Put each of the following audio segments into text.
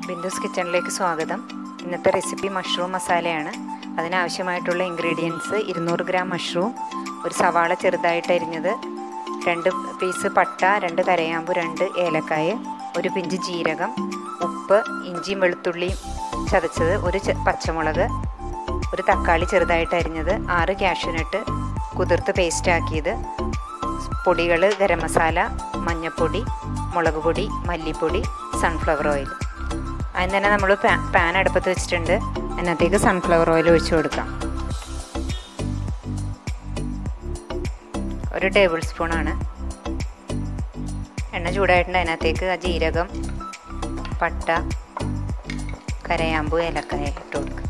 ബിന്ദുസ് കിച്ചണിലേക്ക് സ്വാഗതം. ഇന്നത്തെ റെസിപ്പി മഷ്റൂം മസാലയാണ്. അതിനാവശ്യമായിട്ടുള്ള ഇൻഗ്രീഡിയൻസ് 200 ഗ്രാം മഷ്റൂം, ഒരു സവാള ചെറുതായിട്ട് അരിഞ്ഞത്, 2 പീസ് പട്ട, 2 കരയാമ്പു, 2 ഏലക്കായ, ഒരു പിഞ്ച് ജീരകം, ഉപ്പ്, ഇഞ്ചിയും വെളുത്തുള്ളിയും ചതച്ചത്, ഒരു പച്ചമുളക്, ഒരു തക്കാളി ചെറുതായിട്ട് അരിഞ്ഞത്, 6 കാഷ്യൂനട്ട് കുതിർത്ത് പേസ്റ്റാക്കിയത്, പൊടികൾ ഗരം മസാല, മഞ്ഞൾപ്പൊടി, മുളക് പൊടി, മല്ലിപ്പൊടി, സൺഫ്ലവർ ഓയിൽ. അതിന് തന്നെ നമ്മൾ പാൻ അടുപ്പത്ത് വെച്ചിട്ടുണ്ട്. അതിനകത്തേക്ക് സൺഫ്ലവർ ഓയിൽ ഒഴിച്ച് കൊടുക്കാം. 1 ടേബിൾ സ്പൂണാണ്. എണ്ണ ചൂടായിട്ടുണ്ട്. അതിനകത്തേക്ക് ജീരകം, പട്ട, കരയാമ്പു, ഏലക്കായ ഇട്ട് കൊടുക്കാം.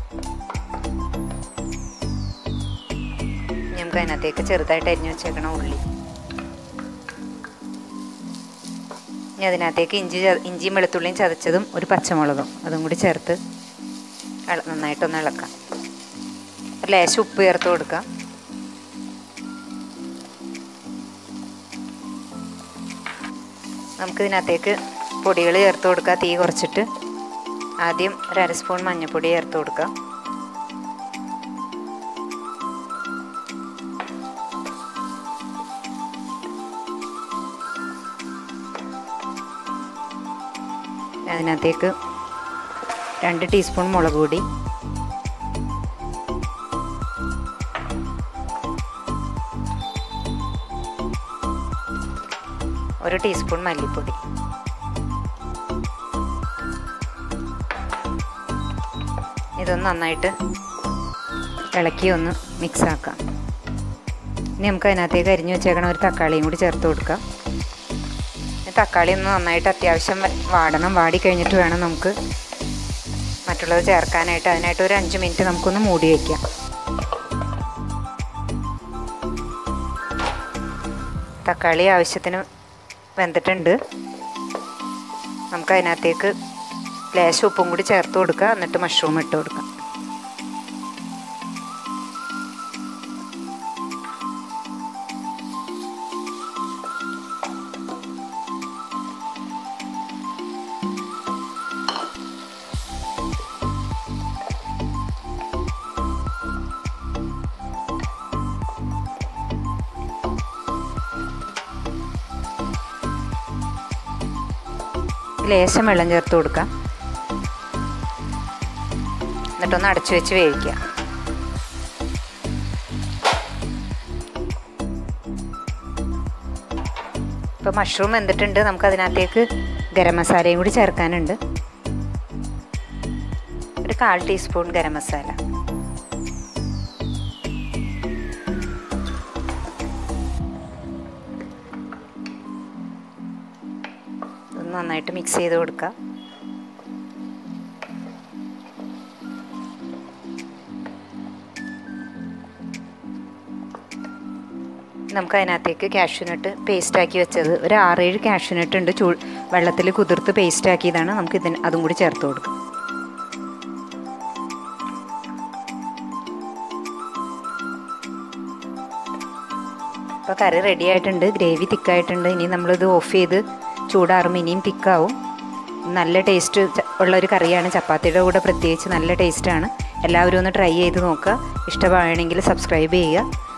നമുക്ക് അതിനകത്തേക്ക് ചെറുതായിട്ട് അരിഞ്ഞു വെച്ചേക്കണം ഉള്ളി. ഇനി അതിനകത്തേക്ക് ഇഞ്ചിയും വെളുത്തുള്ളിയും ചതച്ചതും, ഒരു പച്ചമുളകും അതും കൂടി ചേർത്ത് നന്നായിട്ടൊന്ന് ഇളക്കാം. ഒരു ലേശം ഉപ്പ് ചേർത്ത് കൊടുക്കാം. നമുക്കിതിനകത്തേക്ക് പൊടികൾ ചേർത്ത് കൊടുക്കാം. തീ കുറച്ചിട്ട് ആദ്യം 1/2 സ്പൂൺ മഞ്ഞൾപ്പൊടി ചേർത്ത് കൊടുക്കാം. അതിനകത്തേക്ക് 2 ടീസ്പൂൺ മുളക് പൊടി, 1 ടീസ്പൂൺ മല്ലിപ്പൊടി, ഇതൊന്ന് നന്നായിട്ട് ഇളക്കി ഒന്ന് മിക്സ് ആക്കാം. ഇനി നമുക്ക് അതിനകത്തേക്ക് അരിഞ്ഞു വെച്ചേക്കണ ഒരു തക്കാളിയും കൂടി ചേർത്ത് കൊടുക്കാം. തക്കാളി ഒന്ന് നന്നായിട്ട് അത്യാവശ്യം വാടണം. വാടിക്കഴിഞ്ഞിട്ട് വേണം നമുക്ക് മറ്റുള്ളത് ചേർക്കാനായിട്ട്. അതിനായിട്ട് ഒരു 5 മിനിറ്റ് നമുക്കൊന്ന് മൂടി വയ്ക്കാം. തക്കാളി ആവശ്യത്തിന് വെന്തിട്ടുണ്ട്. നമുക്ക് അതിനകത്തേക്ക് ലേശം ഉപ്പും കൂടി ചേർത്ത് കൊടുക്കുക. എന്നിട്ട് മഷ്റൂം ഇട്ട് കൊടുക്കാം. ലേശം വെള്ളം ചേർത്ത് കൊടുക്കാം. എന്നിട്ടൊന്ന് അടച്ചു വെച്ച് വേവിക്കുക. ഇപ്പോൾ മഷ്റൂം വെന്തിട്ടുണ്ട്. നമുക്ക് അതിനകത്തേക്ക് ഗരം മസാലയും കൂടി ചേർക്കാനുണ്ട്. ഒരു 1/4 ടീസ്പൂൺ ഗരം മസാല, നന്നായിട്ട് മിക്സ് ചെയ്ത് കൊടുക്കുക. നമുക്ക് അതിനകത്തേക്ക് കാഷ്യൂനട്ട് പേസ്റ്റാക്കി വെച്ചത്, ഒരു 6-7 കാഷ്യൂനട്ട് ഉണ്ട്. വെള്ളത്തിൽ കുതിർത്ത് പേസ്റ്റാക്കിയതാണ്. നമുക്ക് അതും കൂടി ചേർത്ത് കൊടുക്കാം. ഇപ്പോൾ കറി റെഡി ആയിട്ടുണ്ട്. ഗ്രേവി തിക്കായിട്ടുണ്ട്. ഇനി നമ്മളിത് ഓഫ് ചെയ്ത് ചൂടാറുമ്പോൾ ഇനിയും തിക്കാവും. നല്ല ടേസ്റ്റ് ഉള്ളൊരു കറിയാണ്. ചപ്പാത്തിയുടെ കൂടെ പ്രത്യേകിച്ച് നല്ല ടേസ്റ്റാണ്. എല്ലാവരും ഒന്ന് ട്രൈ ചെയ്ത് നോക്കുക. ഇഷ്ടമാണെങ്കിൽ സബ്സ്ക്രൈബ് ചെയ്യുക.